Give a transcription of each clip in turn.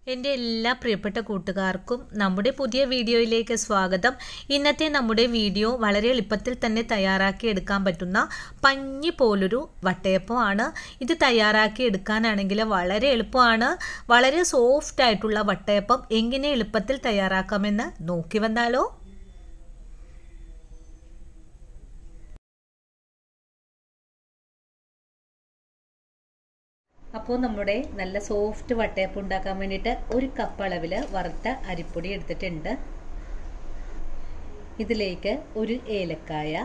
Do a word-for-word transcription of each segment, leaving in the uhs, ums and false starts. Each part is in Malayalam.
എൻ്റെ എല്ലാ പ്രിയപ്പെട്ട കൂട്ടുകാർക്കും നമ്മുടെ പുതിയ വീഡിയോയിലേക്ക് സ്വാഗതം. ഇന്നത്തെ നമ്മുടെ വീഡിയോ വളരെ എളുപ്പത്തിൽ തന്നെ തയ്യാറാക്കി എടുക്കാൻ പറ്റുന്ന പഞ്ഞി പോലൊരു വട്ടയപ്പമാണ്. ഇത് തയ്യാറാക്കി എടുക്കാനാണെങ്കിൽ വളരെ എളുപ്പമാണ്. വളരെ സോഫ്റ്റ് ആയിട്ടുള്ള വട്ടയപ്പം എങ്ങനെ എളുപ്പത്തിൽ തയ്യാറാക്കാമെന്ന് നോക്കി വന്നാലോ. അപ്പോൾ നമ്മുടെ നല്ല സോഫ്റ്റ് വട്ടയപ്പം ഉണ്ടാക്കാൻ വേണ്ടിയിട്ട് ഒരു കപ്പ് അളവിൽ വറുത്ത അരിപ്പൊടി എടുത്തിട്ടുണ്ട്. ഇതിലേക്ക് ഒരു ഏലക്കായ,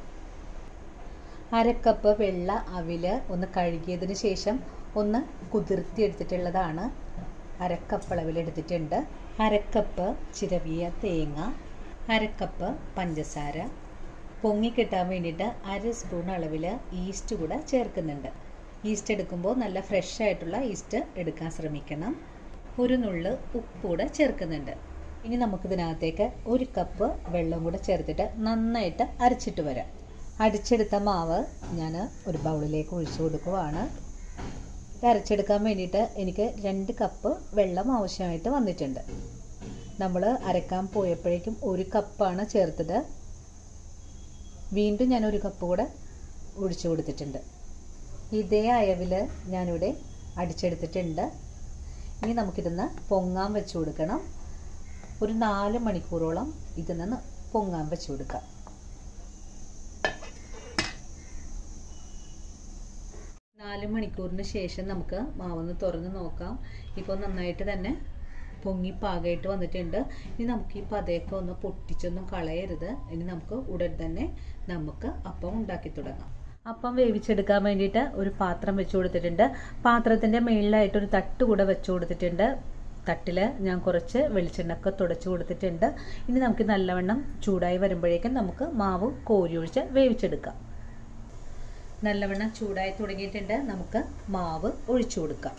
അരക്കപ്പ് വെള്ള അവില് ഒന്ന് കഴുകിയതിന് ശേഷം ഒന്ന് കുതിർത്തി എടുത്തിട്ടുള്ളതാണ്. അരക്കപ്പ് അളവിൽ എടുത്തിട്ടുണ്ട്. അരക്കപ്പ് ചിരവിയ തേങ്ങ, അരക്കപ്പ് പഞ്ചസാര, പൊങ്ങിക്കിട്ടാൻ വേണ്ടിയിട്ട് അര സ്പൂൺ അളവിൽ ഈസ്റ്റ് കൂടെ ചേർക്കുന്നുണ്ട്. ഈസ്റ്റ് എടുക്കുമ്പോൾ നല്ല ഫ്രഷ് ആയിട്ടുള്ള ഈസ്റ്റ് എടുക്കാൻ ശ്രമിക്കണം. ഒരു നുള്ള് ഉപ്പ് കൂടെ ചേർക്കുന്നുണ്ട്. ഇനി നമുക്കിതിനകത്തേക്ക് ഒരു കപ്പ് വെള്ളം കൂടെ ചേർത്തിട്ട് നന്നായിട്ട് അരച്ചിട്ട് വരാം. അടിച്ചെടുത്ത മാവ് ഞാൻ ഒരു ബൗളിലേക്ക് ഒഴിച്ചു കൊടുക്കുവാണ്. ഇത് അരച്ചെടുക്കാൻ വേണ്ടിയിട്ട് എനിക്ക് രണ്ട് കപ്പ് വെള്ളം ആവശ്യമായിട്ട് വന്നിട്ടുണ്ട്. നമ്മൾ അരക്കാൻ പോയപ്പോഴേക്കും ഒരു കപ്പാണ് ചേർത്തത്. വീണ്ടും ഞാൻ ഒരു കപ്പ് കൂടെ ഒഴിച്ചു കൊടുത്തിട്ടുണ്ട്. ഇതേ അയവിൽ ഞാനിവിടെ അടിച്ചെടുത്തിട്ടുണ്ട്. ഇനി നമുക്കിതൊന്ന് പൊങ്ങാൻ വെച്ച് കൊടുക്കണം. ഒരു നാല് മണിക്കൂറോളം ഇതിന്ന് പൊങ്ങാൻ വെച്ച് കൊടുക്കാം. നാല് മണിക്കൂറിന് ശേഷം നമുക്ക് മാവൊന്ന് തുറന്ന് നോക്കാം. ഇപ്പോൾ നന്നായിട്ട് തന്നെ പൊങ്ങി പാകമായിട്ട് വന്നിട്ടുണ്ട്. ഇനി നമുക്ക് ഈ പതയൊക്കെ ഒന്ന് പൊട്ടിച്ചൊന്നും കളയരുത്. ഇനി നമുക്ക് ഉടൻ തന്നെ നമുക്ക് അപ്പം ഉണ്ടാക്കി തുടങ്ങാം. അപ്പം വേവിച്ചെടുക്കാൻ വേണ്ടിയിട്ട് ഒരു പാത്രം വെച്ച് കൊടുത്തിട്ടുണ്ട്. പാത്രത്തിൻ്റെ മുകളിലായിട്ട് ഒരു തട്ട് കൂടെ വെച്ച് കൊടുത്തിട്ടുണ്ട്. തട്ടിൽ ഞാൻ കുറച്ച് വെളിച്ചെണ്ണയൊക്കെ തുടച്ച് കൊടുത്തിട്ടുണ്ട്. ഇനി നമുക്ക് നല്ലവണ്ണം ചൂടായി വരുമ്പോഴേക്കും നമുക്ക് മാവ് കോരി ഒഴിച്ച് വേവിച്ചെടുക്കാം. നല്ലവണ്ണം ചൂടായി തുടങ്ങിയിട്ടുണ്ട്. നമുക്ക് മാവ് ഒഴിച്ചു കൊടുക്കാം.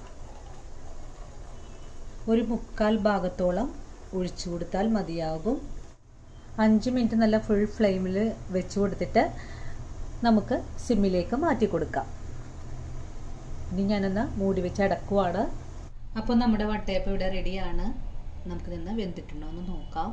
ഒരു മുക്കാൽ ഭാഗത്തോളം ഒഴിച്ചു കൊടുത്താൽ മതിയാകും. അഞ്ച് മിനിറ്റ് നല്ല ഫുൾ ഫ്ലെയിമിൽ വെച്ച് കൊടുത്തിട്ട് നമുക്ക് സിമ്മിലേക്ക് മാറ്റി കൊടുക്കാം. ഇനി ഞാനൊന്ന് മൂടി വെച്ച് അടക്കുവാണ്. അപ്പോൾ നമ്മുടെ വട്ടയപ്പം ഇവിടെ റെഡിയാണ്. നമുക്ക് നിന്ന് വെന്തിട്ടുണ്ടോ എന്ന് നോക്കാം.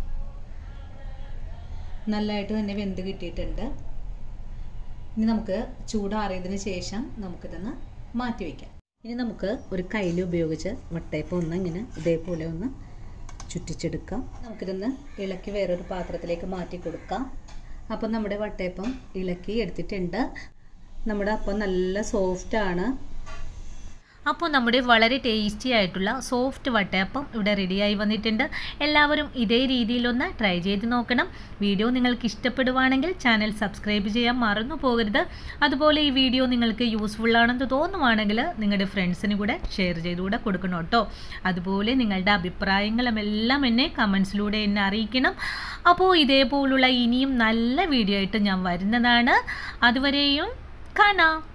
നല്ലതായിട്ട് തന്നെ വെന്ത് കിട്ടിയിട്ടുണ്ട്. ഇനി നമുക്ക് ചൂടാറിയതിന് ശേഷം നമുക്കിതൊന്ന് മാറ്റി വയ്ക്കാം. ഇനി നമുക്ക് ഒരു കയ്യിൽ ഉപയോഗിച്ച് വട്ടയപ്പം ഒന്ന് ഇങ്ങനെ ഇതേപോലെ ഒന്ന് ചുറ്റിച്ചെടുക്കാം. നമുക്കിതൊന്ന് ഇളക്കി വേറൊരു പാത്രത്തിലേക്ക് മാറ്റി കൊടുക്കാം. അപ്പം നമ്മുടെ വട്ടയപ്പം ഇളക്കി എടുത്തിട്ടുണ്ട്. നമ്മുടെ അപ്പം നല്ല സോഫ്റ്റാണ്. അപ്പോൾ നമ്മുടെ വളരെ ടേസ്റ്റി ആയിട്ടുള്ള സോഫ്റ്റ് വട്ടയപ്പം ഇവിടെ റെഡിയായി വന്നിട്ടുണ്ട്. എല്ലാവരും ഇതേ രീതിയിലൊന്ന് ട്രൈ ചെയ്ത് നോക്കണം. വീഡിയോ നിങ്ങൾക്ക് ഇഷ്ടപ്പെടുവാണെങ്കിൽ ചാനൽ സബ്സ്ക്രൈബ് ചെയ്യാൻ മറന്നു പോകരുത്. അതുപോലെ ഈ വീഡിയോ നിങ്ങൾക്ക് യൂസ്ഫുൾ ആണെന്ന് തോന്നുവാണെങ്കിൽ നിങ്ങളുടെ ഫ്രണ്ട്സിന് കൂടെ ഷെയർ ചെയ്തുകൂടെ കൊടുക്കണം കേട്ടോ. അതുപോലെ നിങ്ങളുടെ അഭിപ്രായങ്ങളും എല്ലാം എന്നെ കമൻസിലൂടെ എന്നെ അറിയിക്കണം. അപ്പോൾ ഇതേപോലുള്ള ഇനിയും നല്ല വീഡിയോ ആയിട്ട് ഞാൻ വരുന്നതാണ്. അതുവരെയും കാണാം.